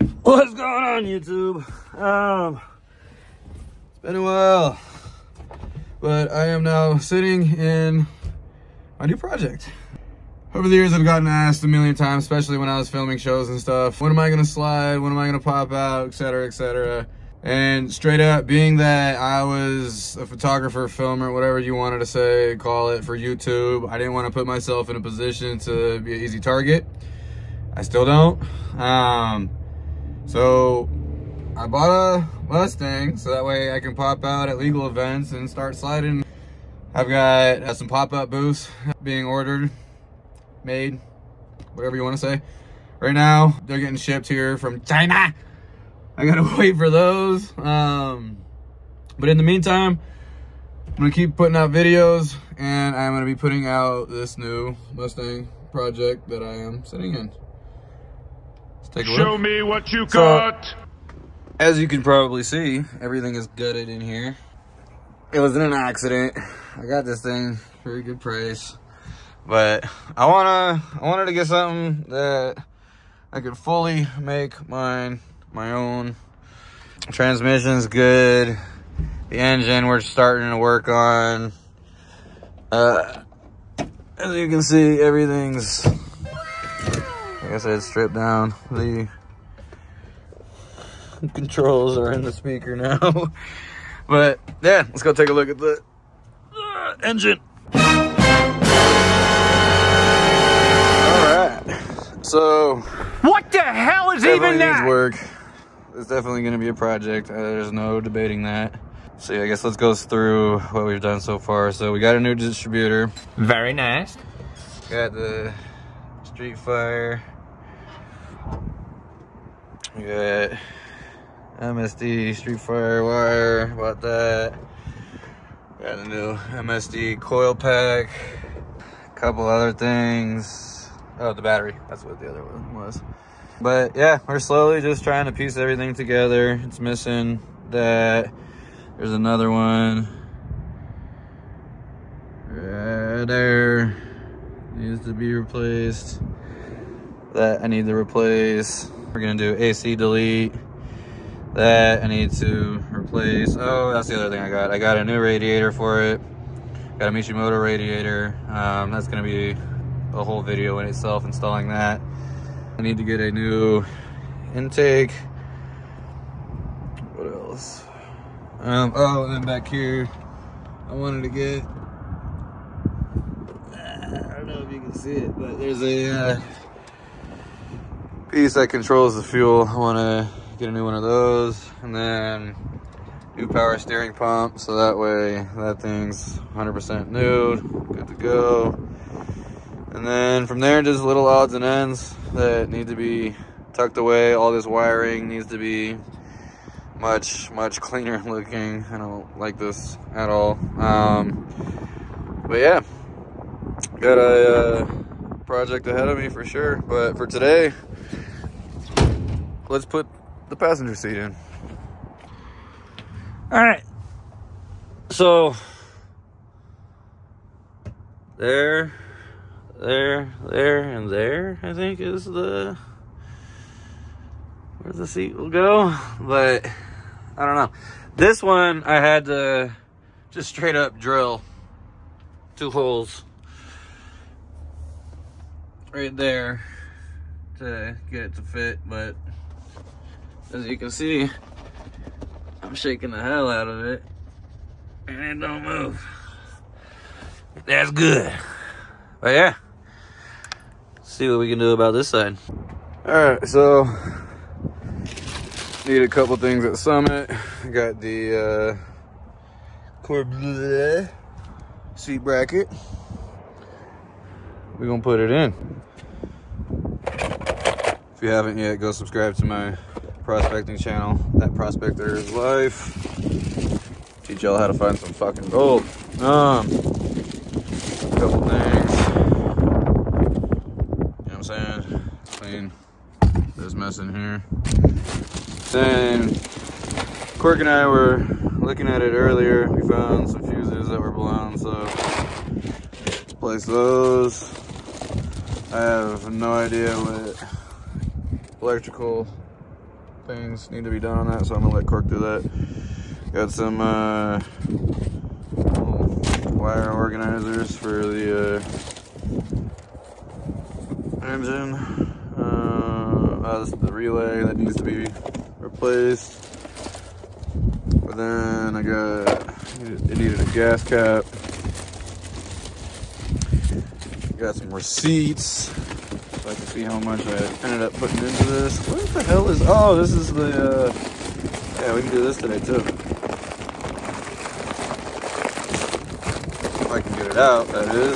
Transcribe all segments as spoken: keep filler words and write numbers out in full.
What's going on, YouTube? Um, it's been a while, but I am now sitting in my new project. Over the years, I've gotten asked a million times, especially when I was filming shows and stuff, when am I gonna slide, when am I gonna pop out, et cetera, et cetera. And straight up, being that I was a photographer, filmer, whatever you wanted to say, call it, for YouTube, I didn't want to put myself in a position to be an easy target. I still don't. Um, so I bought a Mustang so that way I can pop out at legal events and start sliding. I've got uh, some pop-up booths being ordered, made, whatever you want to say. Right now, they're getting shipped here from China. I gotta wait for those. Um, but in the meantime, I'm gonna keep putting out videos, and I'm gonna be putting out this new Mustang project that I am sitting in. Let's take a look. Show me what you So, got. as you can probably see, everything is gutted in here. It was in an accident. I got this thing for a good price, but I wanna, I wanted to get something that I could fully make mine. My own. Transmission's good. The engine we're starting to work on. Uh, as you can see, everything's, like I said, stripped down. The controls are in the speaker now. But yeah, let's go take a look at the uh, engine. All right. So, What the hell is even that? needs work. It's definitely going to be a project. Uh, there's no debating that. So yeah, I guess let's go through what we've done so far. So we got a new distributor. Very nice. Got the Street Fire. We got M S D Street Fire wire. Bought that. Got a new M S D coil pack. A couple other things. Oh, the battery. That's what the other one was. But yeah, we're slowly just trying to piece everything together. It's missing that. There's another one right there. Needs to be replaced. That I need to replace. We're gonna do A C delete. That I need to replace. Oh, that's the other thing I got. I got a new radiator for it. Got a Mishimoto radiator. Um, that's gonna be a whole video in itself, installing that. I need to get a new intake. What else? Um, oh, and then back here, I wanted to get, I don't know if you can see it, but there's a uh, piece that controls the fuel. I want to get a new one of those. And then new power steering pump, so that way that thing's one hundred percent new, good to go. And then from there, just little odds and ends that need to be tucked away. All this wiring needs to be much, much cleaner looking. I don't like this at all. Um, but yeah, got a uh, project ahead of me for sure. But for today, let's put the passenger seat in. All right. So there. There, there, and there, I think is the, where the seat will go, but I don't know. This one, I had to just straight up drill two holes right there to get it to fit, but as you can see, I'm shaking the hell out of it, and it don't move. That's good. But yeah, see what we can do about this side. All right, so need a couple things at Summit. I got the uh, Corbleu seat bracket. We're gonna put it in. If you haven't yet, go subscribe to my prospecting channel, That Prospector is Life. Teach y'all how to find some fucking gold. Um, a couple things. Saying clean this mess in here. Then Quirk and I were looking at it earlier. We found some fuses that were blown, so replace those. I have no idea what electrical things need to be done on that, so I'm gonna let Cork do that. Got some uh, wire organizers for the uh, engine. Uh, uh, this is the relay that needs to be replaced. But then I got, it needed a gas cap. Got some receipts so I can see how much I ended up putting into this. What the hell is, oh, this is the, uh, yeah, we can do this today too. If I can get it out, that is.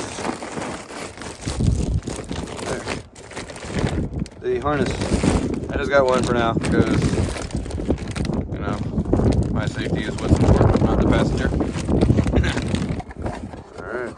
There. The harness. I just got one for now because, you know, my safety is what's important, not the passenger. Alright.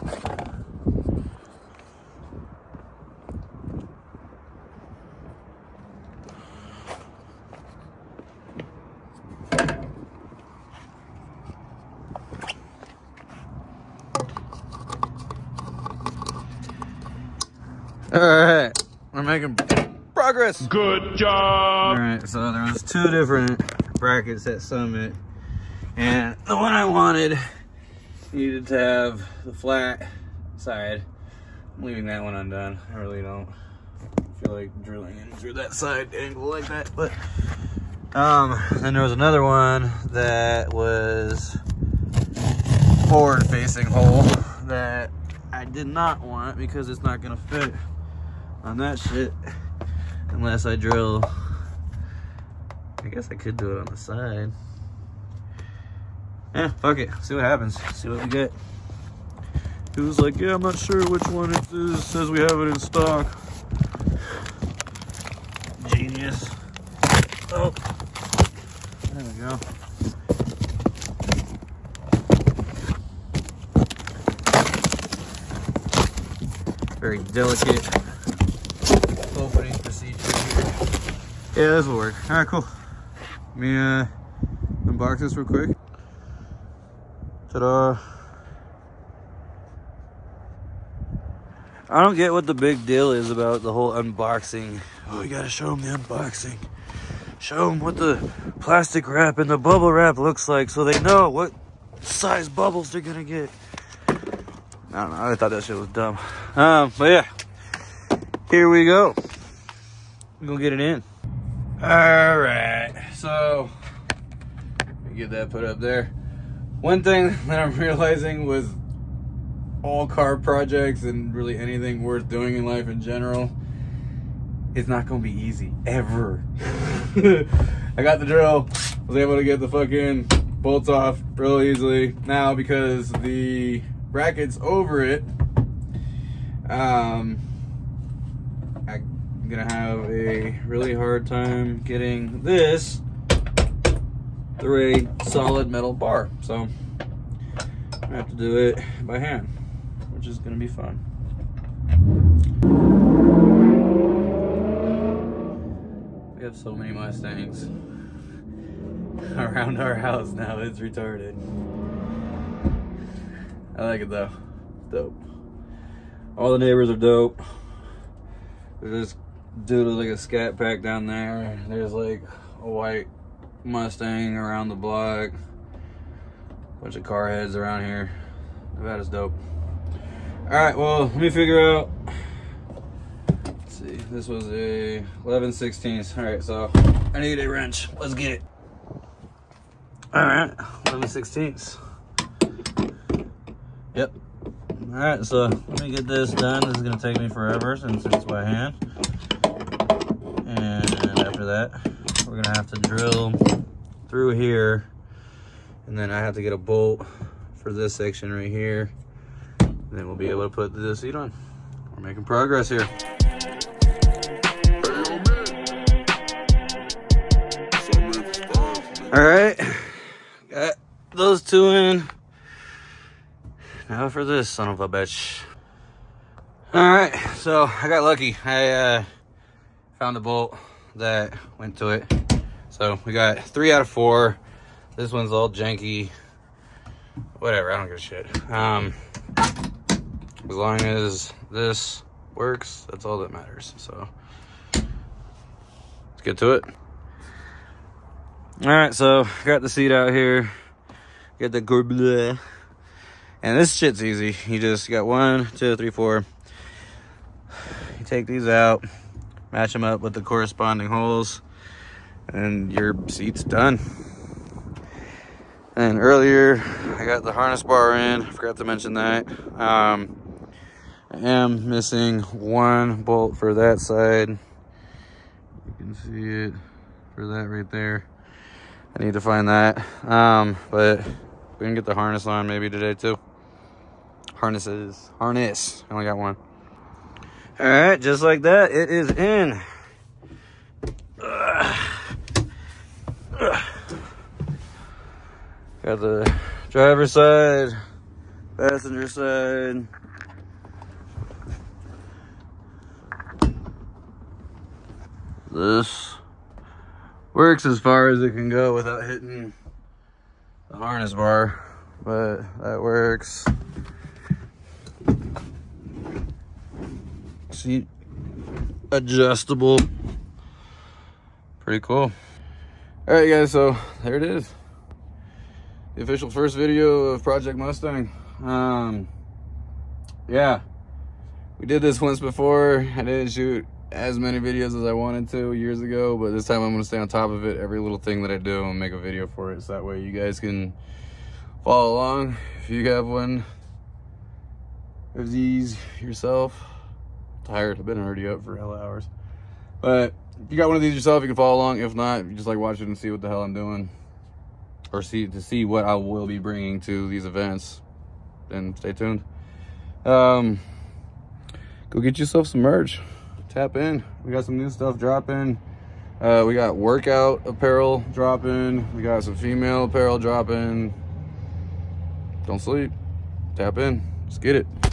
Alright, we're making progress. Good job. Alright, so there was two different brackets at Summit, and the one I wanted needed to have the flat side. I'm leaving that one undone. I really don't feel like drilling in through that side angle like that, but um then there was another one that was forward facing hole that I did not want because it's not gonna fit on that shit unless I drill. I guess I could do it on the side. Yeah, fuck it. See what happens. See what we get. He was like, yeah, I'm not sure which one it is. It says we have it in stock. Genius. Oh. There we go. Very delicate opening procedure here. Yeah, this will work. All right, cool. Let me uh, unbox this real quick. Ta-da. I don't get what the big deal is about the whole unboxing. Oh, you gotta show them the unboxing. Show them what the plastic wrap and the bubble wrap looks like so they know what size bubbles they're gonna get. I don't know, I thought that shit was dumb. Um, but yeah, here we go. We're gonna get it in. All right, so let me get that put up there. One thing that I'm realizing with all car projects and really anything worth doing in life in general, it's not gonna be easy, ever. I got the drill, was able to get the fucking bolts off real easily. Now, because the brackets over it, um, I'm gonna have a really hard time getting this through a solid metal bar. So I have to do it by hand, which is gonna be fun. We have so many Mustangs around our house now, it's retarded. I like it though. It's dope. All the neighbors are dope. There's this dude with like a scat pack down there. There's like a white Mustang around the block. Bunch of car heads around here. Nevada's dope. Alright, well, let me figure out. Let's see. This was a eleven sixteenths. Alright, so I need a wrench. Let's get it. Alright, eleven sixteenths. Yep. Alright, so let me get this done. This is going to take me forever since it's by hand. And after that, we're going to have to drill through here. And then I have to get a bolt for this section right here. And then we'll be able to put the seat on. We're making progress here. Alright. Got those two in. Now for this son of a bitch. Alright, so I got lucky. I uh, found a bolt that went to it. So we got three out of four. This one's all janky. Whatever, I don't give a shit. Um, as long as this works, that's all that matters. So let's get to it. All right, so got the seat out here. Got the gourmet. And this shit's easy. You just got one, two, three, four. You take these out, match them up with the corresponding holes, and your seat's done. And earlier, I got the harness bar in. I forgot to mention that. Um, I am missing one bolt for that side. You can see it for that right there. I need to find that. Um, but we can get the harness on maybe today too. Harnesses. Harness. I only got one. All right, just like that, it is in. Ugh. Ugh. Got the driver's side, passenger side. This works as far as it can go without hitting the harness bar, but that works. Seat adjustable. Pretty cool. All right, guys, so there it is. The official first video of Project Mustang. Um, yeah, we did this once before. I didn't shoot as many videos as I wanted to years ago, but this time I'm gonna stay on top of it. Every little thing that I do, and make a video for it, so that way you guys can follow along if you have one of these yourself. I'm tired, I've been already up for hella hours. But if you got one of these yourself, you can follow along. If not, you just like watch it and see what the hell I'm doing, or see to see what I will be bringing to these events, then stay tuned. Um, go get yourself some merch. Tap in. We got some new stuff dropping. Uh, we got workout apparel dropping. We got some female apparel dropping. Don't sleep. Tap in. Let's get it.